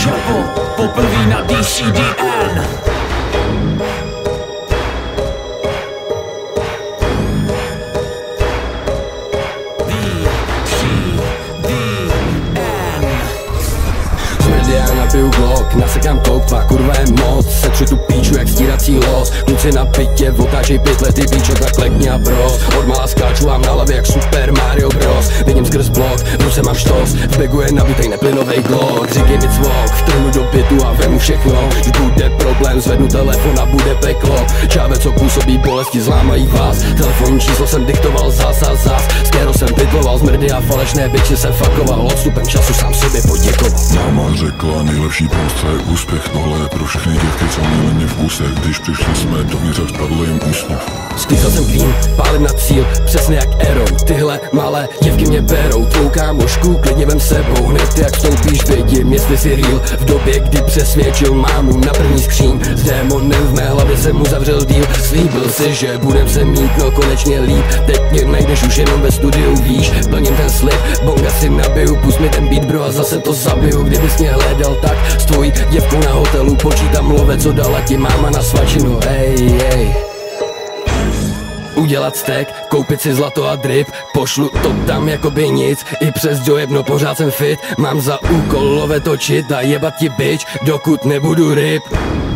Čapo, poprvý na DCDN. Já napiju Glock, nasekám tok, tvá kurva je moc. Setřu tu píču jak stírací los. Kluci na pitě, otáčej 5 lety píčo, tak klekni a bros. Odmala skáču vám na hlavě jak Super Mario Bros. Vidím skrz blok, v ruce mám štos. V begu je nabitej neplynovej Glock. Říkej mi cvok, vtrhnu do bytu a vemu všechno. Když bude problém, zvednu telefon a bude peklo. Čáve, co působí bolesti, zlámají vás. Telefonní číslo jsem diktoval zás a zás. S Kéro jsem pitloval, zmrdy a falešné biči jsem fakoval. Odstupem času sám sobě poděkoval. Máma řekla, nejlepší pomsta je úspěch. Tohle je pro všechny děvky, co měli mě v kuse. Když přišli jsme, dovnitř spadl jim úsměv. Sklízel jsem kvím, pálím na cíl, přesně jak Aaron. Tyhle malé děvky mě berou, tvou kámošku klidně vem sebou. Hned jak vstoupíš, vidím, jestli si real. V době, kdy přesvědčil mámu na první skříň. S démonem v mé hlavě jsem mu zavřel díl. Slíbil si, že budem se mít, no konečně líp. Teď mě najdeš už jenom ve studiu, víš. Plním ten slib, bonga si nabiju. Pust mi ten beat, bro, a zase to zabiju. Kdybys mě hledal, tak s tvojí děvkou na hotelu počítám love, co dala ti máma na svačinu. Hej. Udělat stek, koupit si zlato a drip. Pošlu to tam jako by nic. I přes dojebno pořád jsem fit. Mám za úkol love točit a jebat ti bitch, dokud nebudu ryb.